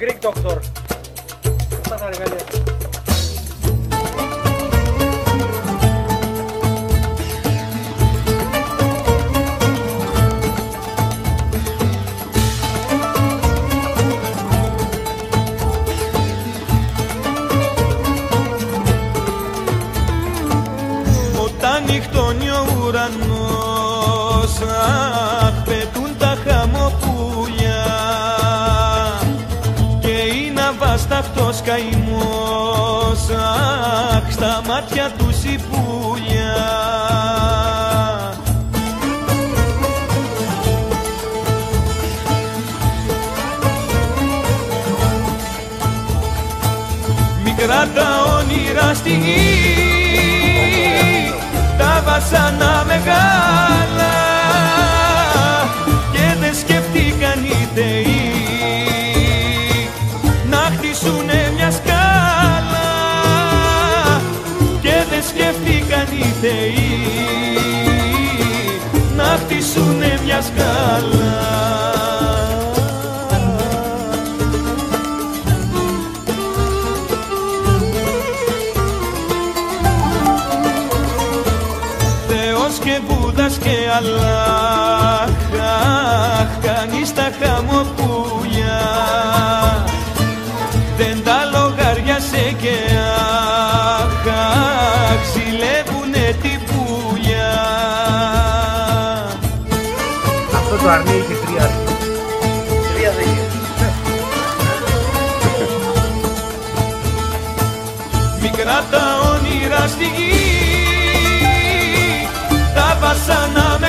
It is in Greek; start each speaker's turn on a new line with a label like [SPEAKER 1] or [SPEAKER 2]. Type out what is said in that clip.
[SPEAKER 1] Greek Doctor. Αυτά τα εργαλεία.
[SPEAKER 2] Όταν νυχτώνει ο ουρανός, αχ, πετούν τα χαμοπούλια και είναι αβάσταχτος καημός, αχ, στα μάτια τους η πουλιά. Μικρά τα όνειρα στη γη, τα βασανά μεγάλα και δεν σκεφτήκαν οι θεοί να χτίσουνε μια σκάλα, και δεν σκεφτήκαν οι θεοί να χτίσουνε μια σκάλα. Και Βούδας και Αλλάχ, κανείς τα χαμοπούλια δεν τα λογαριάσε και αχ, ξυλεύουνε την πουλιά.
[SPEAKER 1] Αυτό το αρνί είχε 3 αρνί. 3 δεν είχε.
[SPEAKER 2] Μικρά τα όνειρα στη γη, τα βασανά